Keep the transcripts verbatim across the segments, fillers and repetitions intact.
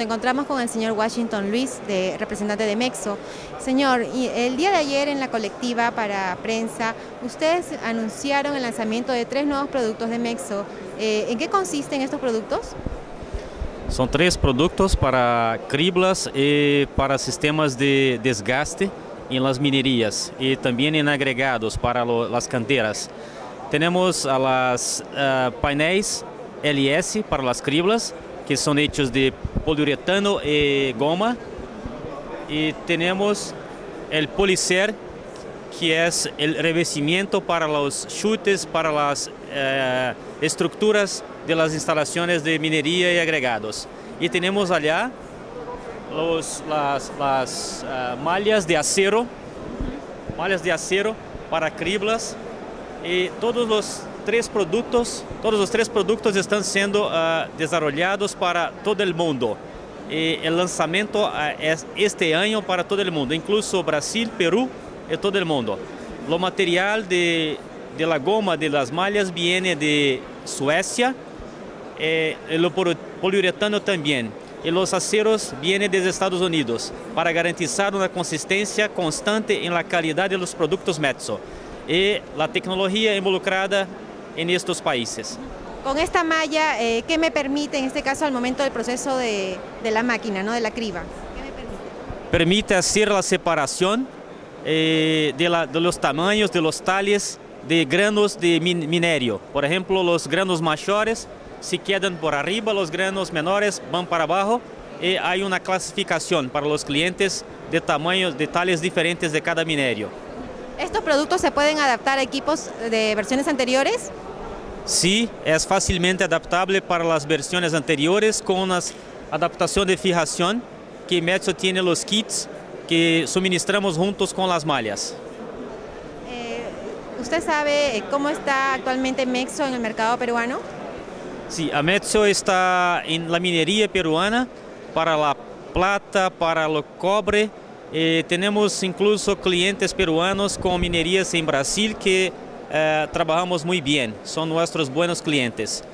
encontramos con el señor Washington Luis, de, representante de Mexo. Señor, el día de ayer en la colectiva para prensa, ustedes anunciaron el lanzamiento de tres nuevos productos de Mexo. Eh, ¿En qué consisten estos productos? Son tres productos para criblas y para sistemas de desgaste en las minerías y también en agregados para lo, las canteras. Tenemos a las uh, painéis L S para las criblas, que son hechos de poliuretano y goma. Y tenemos el Policer, que es el revestimiento para los chutes, para las uh, estructuras de las instalaciones de minería y agregados. Y tenemos allá los, las, las uh, mallas de acero, mallas de acero para criblas. Y todos los tres productos, todos los tres productos están siendo uh, desarrollados para todo el mundo. Y el lanzamiento uh, es este año para todo el mundo, incluso Brasil, Perú y todo el mundo. Lo material de, de la goma de las mallas viene de Suecia, eh, el poliuretano también. Y los aceros vienen desde Estados Unidos para garantizar una consistencia constante en la calidad de los productos Metso y la tecnología involucrada en estos países. Con esta malla, eh, ¿qué me permite en este caso al momento del proceso de, de la máquina, ¿no? de la criba? ¿Qué me permite? Permite hacer la separación eh, de, la, de los tamaños, de los tales de granos de min minerio. Por ejemplo, los granos mayores se quedan por arriba, los granos menores van para abajo y hay una clasificación para los clientes de tamaños, de tales diferentes de cada minerio. ¿Estos productos se pueden adaptar a equipos de versiones anteriores? Sí, es fácilmente adaptable para las versiones anteriores con una adaptación de fijación que Metso tiene los kits que suministramos juntos con las mallas. Eh, ¿Usted sabe cómo está actualmente Mexo en el mercado peruano? Sí, a Metso está en la minería peruana para la plata, para el cobre. Eh, tenemos incluso clientes peruanos con minerías en Brasil que eh, trabajamos muy bien, son nuestros buenos clientes.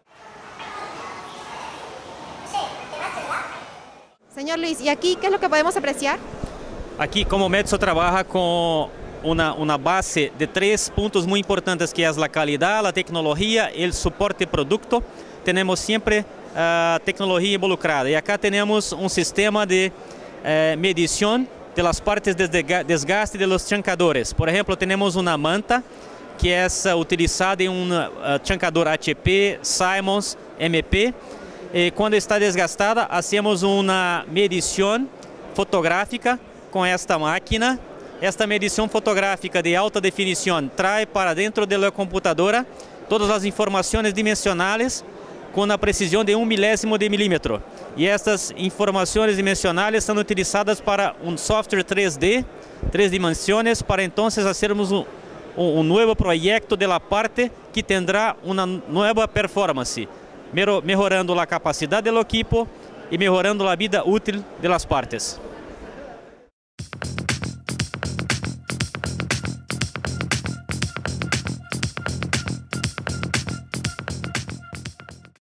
Señor Luis, ¿y aquí qué es lo que podemos apreciar? Aquí, como Metso trabaja con una, una base de tres puntos muy importantes, que es la calidad, la tecnología y el soporte producto, tenemos siempre uh, tecnología involucrada. Y acá tenemos un sistema de Eh, medición de las partes de desgaste de los chancadores. Por ejemplo, tenemos una manta que es uh, utilizada en un uh, chancador H P, Siemens, M P. Eh, cuando está desgastada, hacemos una medición fotográfica con esta máquina. Esta medición fotográfica de alta definición trae para dentro de la computadora todas las informaciones dimensionales con la precisión de un milésimo de milímetro. Y estas informaciones dimensionales son utilizadas para un software tres D, tres dimensiones, para entonces hacermos un, un nuevo proyecto de la parte que tendrá una nueva performance, mejorando la capacidad del equipo y mejorando la vida útil de las partes.